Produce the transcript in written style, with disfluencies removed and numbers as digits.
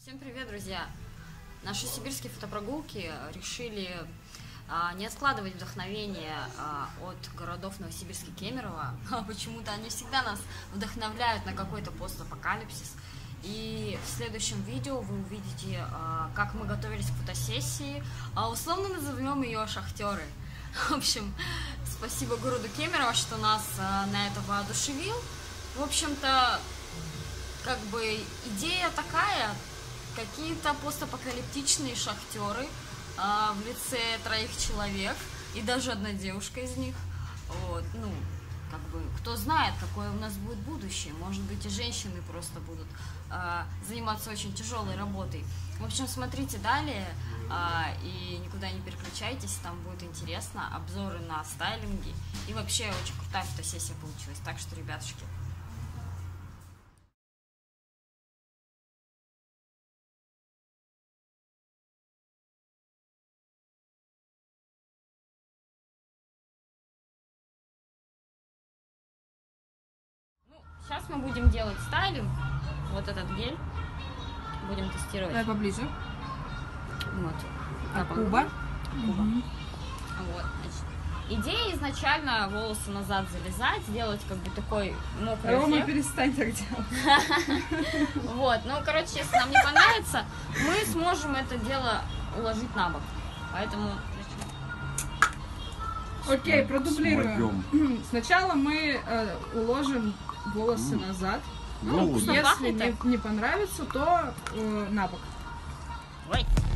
Всем привет, друзья! Наши сибирские фотопрогулки решили не откладывать вдохновение от городов Новосибирска и Кемерово. Почему-то они всегда нас вдохновляют на какой-то постапокалипсис. И в следующем видео вы увидите, как мы готовились к фотосессии. Условно назовем ее «Шахтеры». В общем, спасибо городу Кемерово, что нас на это воодушевил. В общем-то, как бы идея такая: какие-то постапокалиптичные шахтеры в лице 3 человек и даже одна девушка из них. Вот, ну, как бы, кто знает, какое у нас будет будущее. Может быть, и женщины просто будут заниматься очень тяжелой работой. В общем, смотрите далее и никуда не переключайтесь, там будет интересно, обзоры на стайлинги. И вообще очень крутая фотосессия получилась. Так что, ребятушки, сейчас мы будем делать стайлинг. Вот этот гель будем тестировать. Давай поближе. Вот. Куба. Вот. Значит, идея изначально волосы назад залезать, сделать как бы такой мокрый Рома, эффект. перестань так делать. Вот. Ну, короче, если нам не понравится, мы сможем это дело уложить на бок. Поэтому... Окей, продублируем. Сначала мы уложим волосы назад. Ну, Если не понравится, то на бок. Ой.